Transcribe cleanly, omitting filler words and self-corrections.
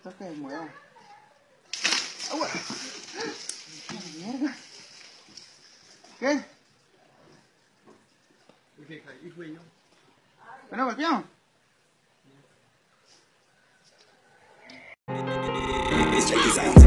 Toca y mueva. ¡Agua! ¡Mierda! ¿Qué? ¿Bueno, golpeamos? It's Jackie Sounds.